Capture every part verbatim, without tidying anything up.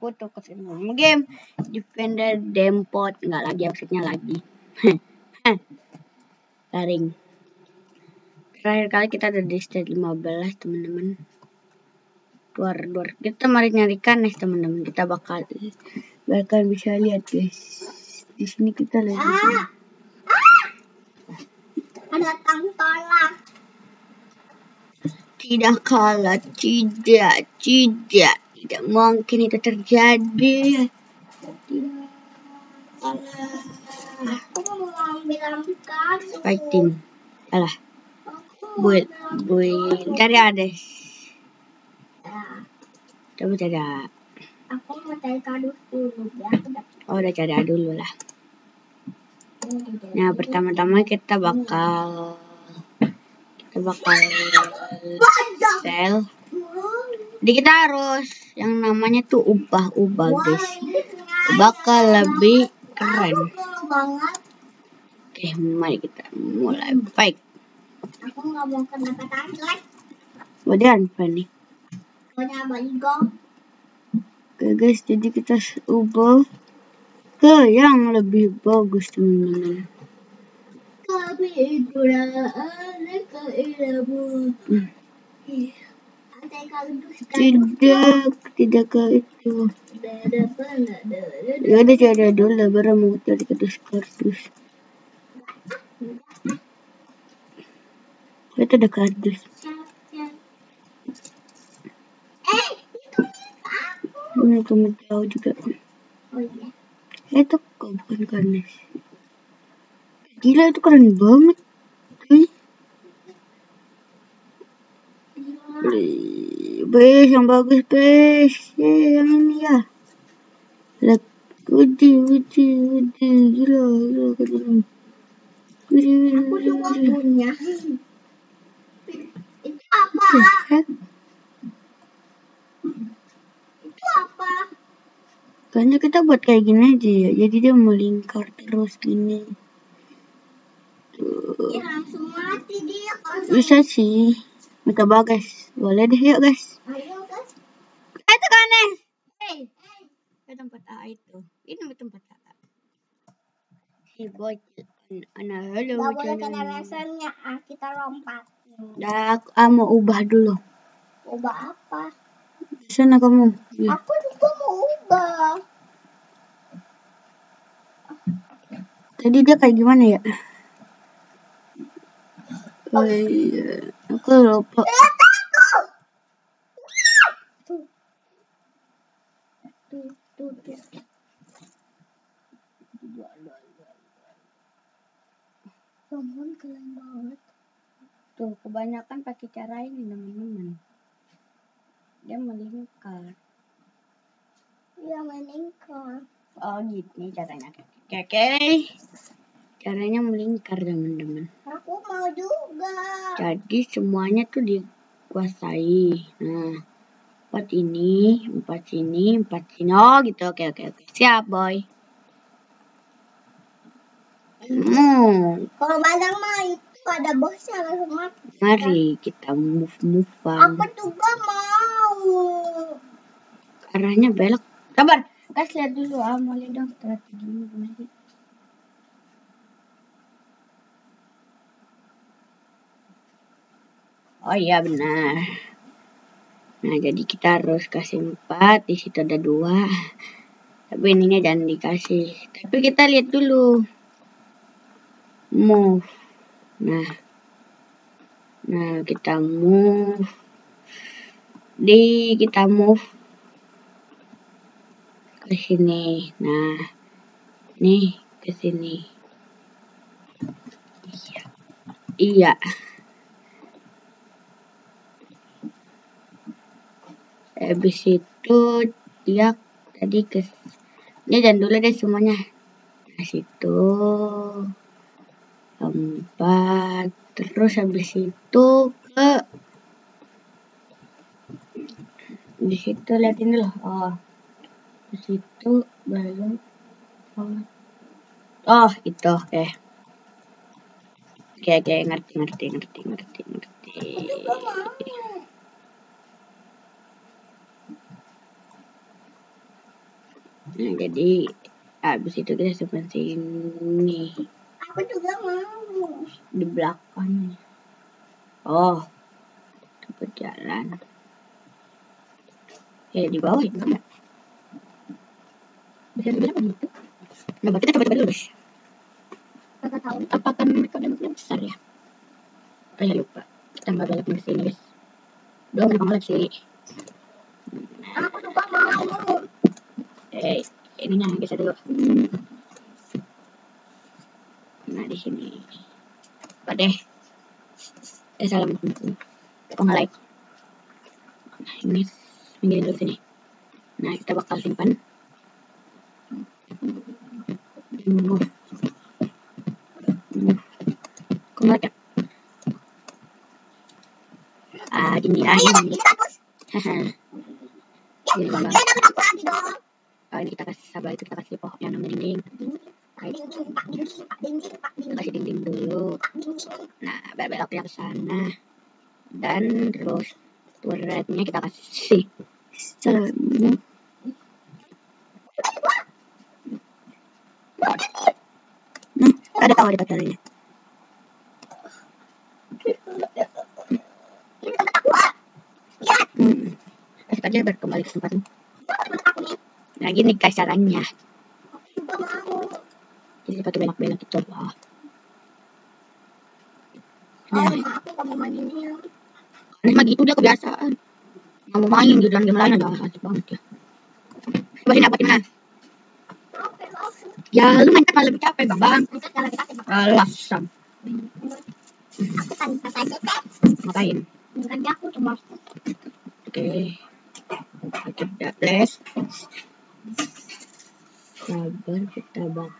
foto ke semua game Defender Dempot nggak lagi maksudnya lagi garing. Terakhir kali kita ada di stage lima belas teman-teman. Duar duar kita mari nyarikan nih teman-teman, kita bakal bakal bisa lihat guys di sini kita lihat ah, ah, ada tangtolan tidak kalah tidak tidak tidak mungkin itu terjadi tidak kalah. Aku mau ambil fighting alah buat buat cari ada coba cari aku mau cari kardus dulu ya. Oh udah cari dulu lah. Nah pertama-tama kita bakal kita bakal sell. Jadi kita harus yang namanya tuh ubah-ubah guys, bakal lebih keren. Oke mari kita mulai fight. Aku nggak mau kena kata like. Kemudian apa nih? Oke guys, jadi kita ubah ke yang lebih bagus teman-teman. Tidak, tidak ke itu. Ya udah cari dulu baru mau cari kardus-kardus. Itu ada kardus. Ini kamu tahu juga. Oh iya. Itu kok bukan karnes. Gila itu keren banget. Bes yang bagus bes. Eh, yang ini ya. Lihat. Wudi wudi wudi gila gila keren. Wudi wudi. Aku juga punya. Itu apa? Itu apa? Kayaknya kita buat kayak gini aja ya. Jadi dia melingkar terus gini. Tuh. Ya langsung mati dia. Bisa sih. Minta bagus. Boleh deh yuk guys. Ayo guys. Itu kan nih. Hei. Ke tempat A itu. Ini tempat A. Si bocil. Anak halo. Gak boleh kena rasanya. Ah, kita lompat. Dah, aku mau ubah dulu. Ubah apa? Di sana kamu. Ya. Aku juga mau ubah. Tadi dia kayak gimana ya? Oh iya, aku lupa. Tuh, tuh, tuh, tuh. Teman keren banget. Tuh, kebanyakan pakai cara ini teman-teman. Dia melingkar. Iya melingkar. Oh gitu nih caranya. Oke, oke. Caranya melingkar teman-teman. Aku mau juga. Jadi semuanya tuh dikuasai. Nah, empat ini, empat sini, empat sini. Oh gitu. Oke, oke, oke. Siap, boy. Hmm. Kalau badang mah itu ada bosnya langsung mati. Mari kita move movean. Aku juga mau. Arahnya belok. Sabar. Guys lihat dulu ah, mau lihat dong strateginya gimana sih. Oh iya benar. Nah jadi kita harus kasih empat. Di situ ada dua. Tapi ininya jangan dikasih. Tapi kita lihat dulu. Move. Nah. Nah kita move. Di kita move ke sini. Nah. Nih ke sini. Iya. Iya. Habis itu dia tadi ke ini dan dulu deh semuanya. Nah situ empat terus habis itu ke di situ liatin dulu. Oh di situ baru oh, oh itu oke okay. Oke okay, oke okay. ngerti ngerti ngerti ngerti ngerti. Nah, jadi habis itu kita simpan sini. Aku juga mau di belakang. Oh, tempat jalan. Ya di bawah itu enggak. Bisa dibilang begitu. Nah, kita coba-coba dulu guys. Apakah mereka udah makin besar ya? Oh ya lupa. Kita nggak belok ke sini guys. Dua kenapa ngelak sih? Aku juga mau. Eh, ininya geser dulu. Nah di sini. Apa deh? Eh salah. Kok nggak like? Nah, ini pinggirin dulu sini. Nah kita bakal simpan. Hmm. Hmm. Kok nggak ada? Ah gini ah ini. Haha. Ini bang. Oh ini kita kasih sabar itu kita kasih pohon yang namanya dinding. Kasih dinding dulu. Nah belok-beloknya ke sana. Dan terus turretnya kita kasih secara nah ada tahu di baterainya. Hmm. Kasih aja biar kembali ke tempatnya. Nah gini guys caranya. Jadi sepatu belok-belok itu loh. Nah, ini mah gitu dia kebiasaan. Nggak mau main di dalam game lain ada asik banget ya. Coba sini apatin lah. Ya lu main kan malah lebih capek bang bang. Alah sam. Ngapain? Oke. Kita bless. Sabar kita bang.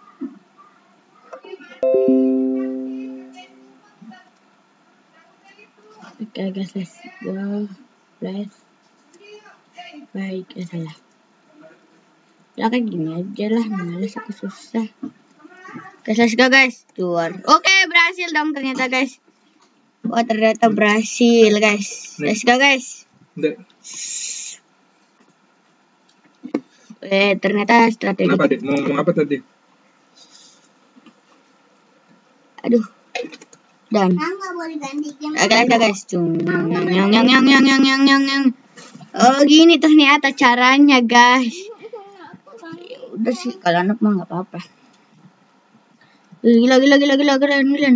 Oke okay, guys, let's go. Let's baik ya salah. Ya kan gini aja lah, males aku susah. Guys, let's go guys. Keluar. Oke, okay, berhasil dong ternyata guys. Wah, ternyata berhasil guys. Let's go guys. Eh, ternyata strategi. Kenapa, Dek? Mau ngomong apa tadi? Aduh. Dan. Oke, let's go guys. Yang yang yang yang yang yang yang yang. Oh, gini ternyata caranya guys. Udah sih, kalau anak mah nggak apa-apa. Gila gila gila gila keren keren.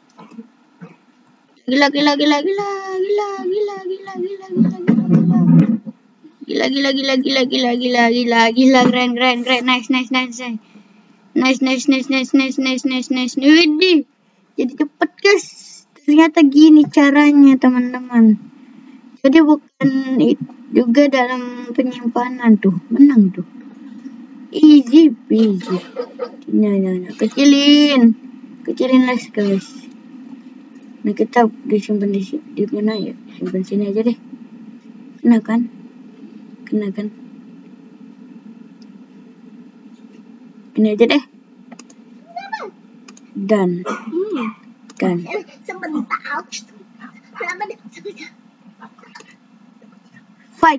Gila gila gila gila gila gila gila gila gila gila gila gila gila gila gila gila gila gila keren keren keren nice nice nice nice nice nice nice nice nice nice nice widih jadi cepet guys ternyata gini caranya teman-teman jadi bukan juga dalam penyimpanan tuh menang tuh easy peasy nah, nah, nah. kecilin kecilin lah guys. Nah kita disimpan di di mana ya? Simpan sini aja deh. Kena kan? Kena kan? Ini aja deh. Dan. Kan. Fight.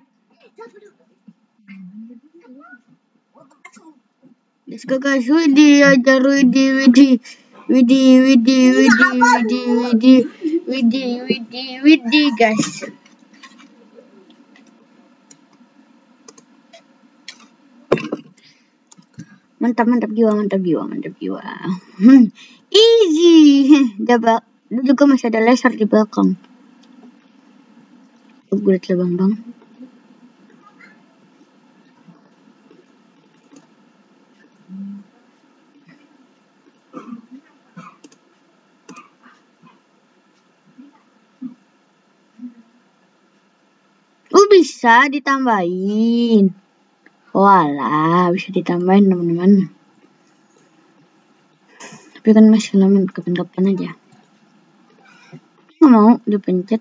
Let's go guys. Widih ajar widih widih. Widih widih widih widih widih widih widih widih guys. Mantap mantap jiwa mantap jiwa mantap jiwa. Hmm. Easy. Coba juga masih ada laser di belakang. Upgrade lah bang bang. Oh bisa ditambahin. Walah bisa ditambahin teman-teman. Tapi kan masih lama kapan-kapan aja. Nggak mau dipencet.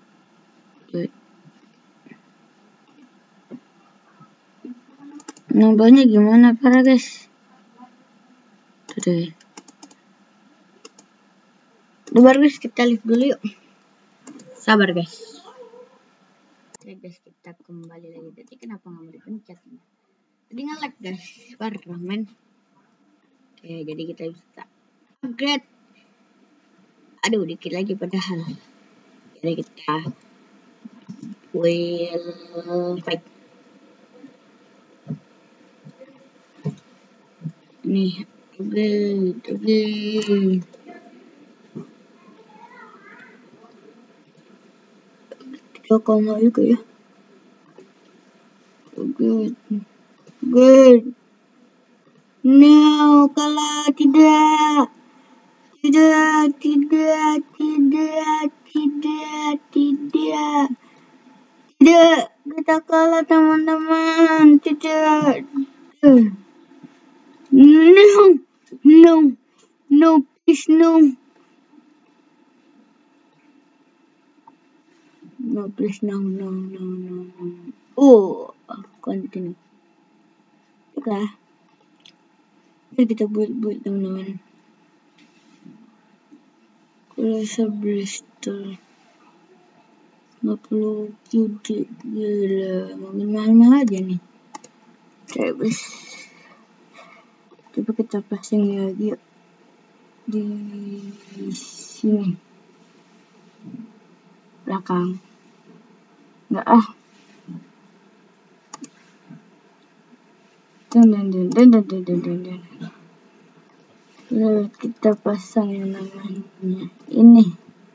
Nambahnya gimana para guys? Tuh deh. Sabar guys kita live dulu yuk. Sabar guys. Oke guys kita kembali lagi. Tadi kenapa nggak mau dipencet? Tadi nge-lag guys, parah men. Oke, jadi kita bisa upgrade. Aduh, dikit lagi padahal. Jadi kita will fight. Nih, upgrade, upgrade. Kita koma juga ya. Good, good. No, kalau tidak, tidak, tidak, tidak, tidak, tidak, tidak, kita kalah teman-teman, tidak. No, no, no, please no. No, please no, no, no, no, no. Oh, continue. Oke. Okay. Mari kita buat-buat teman-teman. Closer Bristol. Nggak perlu cuci, gila. Makin mahal aja nih. Terus. Coba kita pasang lagi yuk. Di sini. Belakang. Nggak ah. Dan dan dan dan dan dan dan dan dan. Lalu kita pasang yang namanya ini.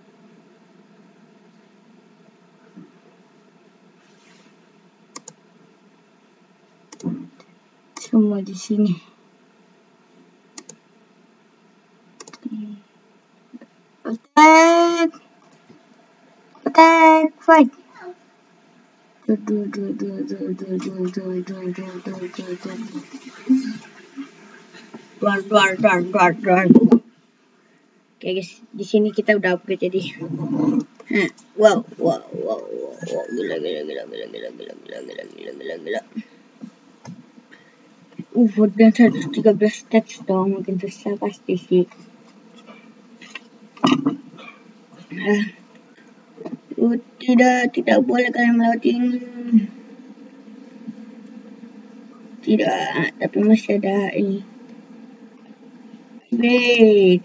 Semua di sini. Attack! Attack! Fight! Duar, duar, duar, duar, duar. Oke guys, di sini kita udah upgrade jadi. Wow, wow, wow, wow, wow, gila, gila, gila, gila, gila, gila, gila, gila, gila, gila, gila. Uh, udah seratus tiga belas stats dong, makin susah pasti sih. Uh, uh, tidak, tidak boleh kalian melewati ini. Tidak, tapi masih ada ini. Great.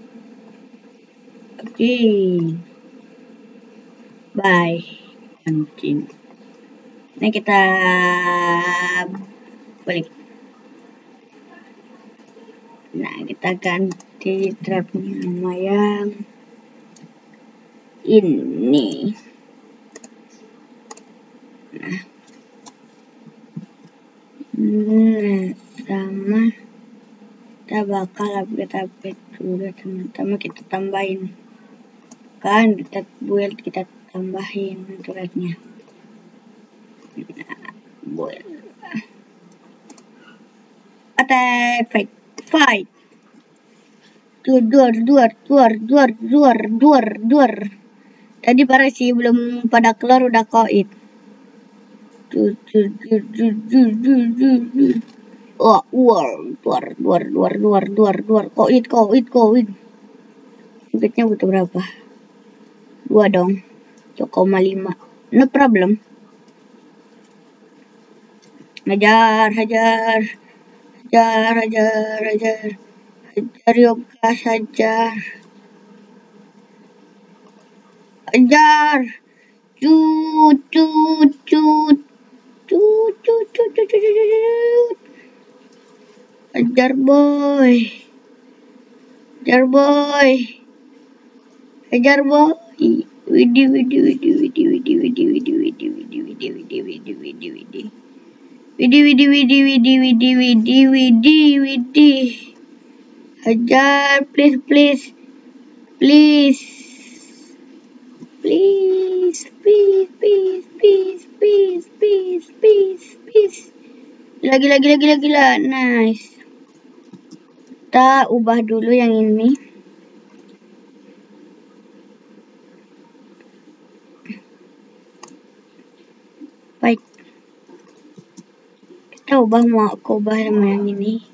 Oke. Okay. Bye. Anjing. Ini kita balik. Nah, kita ganti trapnya sama yang ini. Nah. Nah, sama kita bakal upgrade upgrade dulu teman-teman, kita tambahin kan, kita build, kita tambahin turretnya. Nah, build. Attack, fight, fight. Duar, duar, duar, duar, duar, duar, duar, duar. Tadi parah sih, belum pada keluar udah koit. Duar, duar, duar, duar, duar, duar, duar. Oh, duar, duar, duar, duar, duar, duar, duar, koit, koit, koit. Tiketnya butuh berapa? Dua dong. dua koma lima. No problem. Hajar, hajar. Hajar, hajar, hajar. Hajar yoga, hajar. Hajar. Cut, cut, cut. Cut, cut, cut, cut, cut, cut. Hajar boy. Hajar boy. Hajar boy. Widih, widih, widih, widih, widih, widih, widih, widih, widih, widih, widih, widih, widih, widih. Widih, widih, widih, widih, widih, widih, widih, widih. Hajar, please, please, please, please, please, please, please, please, please, please, please. Gila, gila, gila, gila, gila, nice. Kita ubah dulu yang ini. Baik. Kita ubah, mau aku ubah sama yang ini.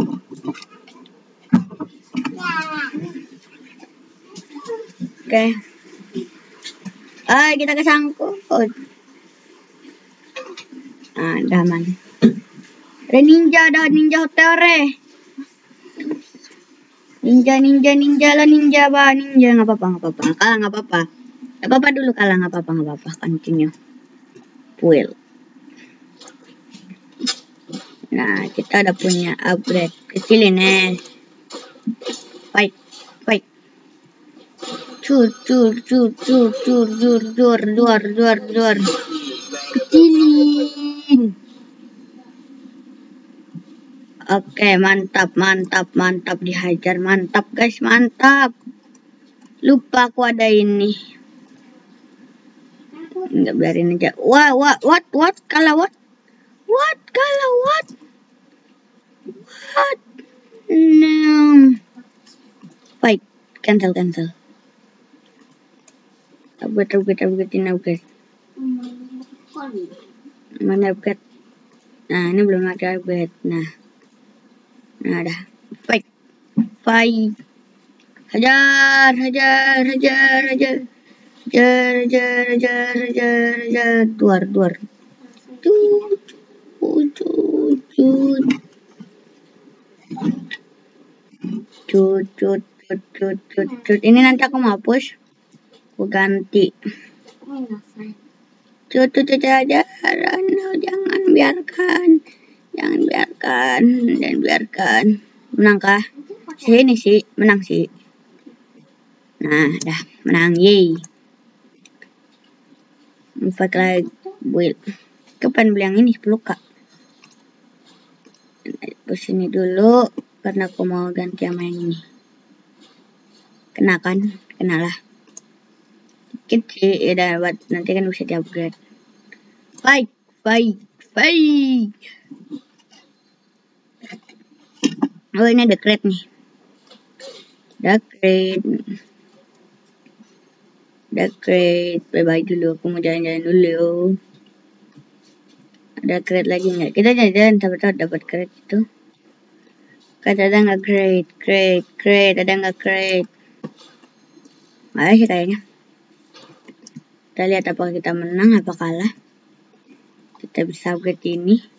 Oke. Okay. Ah, kita kesangkut. Ah, udah aman. Ada ninja, ada ninja hotere. Ninja, ninja, ninja lah ninja, bah ninja. Nggak apa-apa, nggak apa-apa. Kalah nggak apa-apa. Nggak apa-apa dulu kalah, nggak apa-apa, nggak apa-apa. Continue. Puel. Nah, kita udah punya upgrade. Kecilin eh. Fight, fight. Cur, cur, cur, cur, cur, cur, cur, cur, cur, cur. Kecilin. Oke, mantap, mantap, mantap. Dihajar, mantap guys, mantap. Lupa aku ada ini. Enggak, biarin aja. Wah, wah, what, what, kalah what? What, kalah what? What? No. Fight, cancel, cancel. Upgrade, upgrade, upgrade, ini upgrade. Mana upgrade? Nah, ini belum ada upgrade. Nah, nah ada. Fight, fight. Hajar, hajar, hajar, hajar. Hajar, hajar, hajar, hajar, hajar. Duar, duar. Cut, cut, cut. Cut, cut, cut, cut, cut, cut. Ini nanti aku mau hapus. Aku ganti. Cut, cut, cut, hajar. No, jangan biarkan. Jangan biarkan. Dan biarkan. Menangkah? Sini sih, menang sih. Nah, dah menang, yeay. Empat lagi build. Kapan beli yang ini sepuluh kak? Kesini dulu karena aku mau ganti sama yang ini. Kena kan? Kenalah. Dikit sih, ya dapat. Nanti kan bisa di upgrade. Fight, fight, fight. Oh, ini ada crate nih. Ada crate. Ada crate. Bye-bye dulu. Aku mau jalan-jalan dulu. Ada crate lagi nggak? Kita jalan-jalan tahu-tahu dapat crate itu. Kata ada nggak crate? Crate, crate. Ada nggak crate? Nggak ada sih kayaknya. Kita lihat apakah kita menang apa kalah. Kita bisa upgrade ini.